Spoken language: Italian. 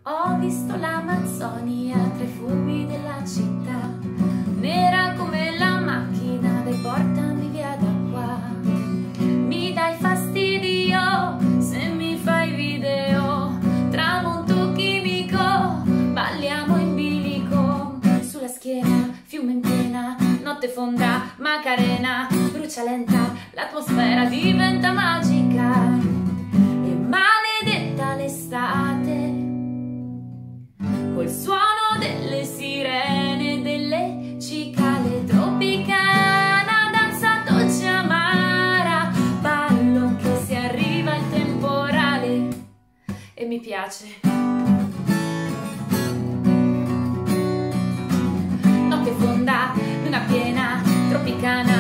Ho visto l'Amazzonia tra i fumi della città, nera come la macchina dai portami via da qua. Mi dai fastidio se mi fai video, tramonto chimico, balliamo in bilico. Sulla schiena, fiume in piena, notte fonda, Macarena, brucia lenta, l'atmosfera diventa magica. E maledetta l'estate, col suono delle sirene, delle cicale tropicana, danza dolce amara, ballo che se arriva il temporale e mi piace. Notte fonda, luna piena, tropicana,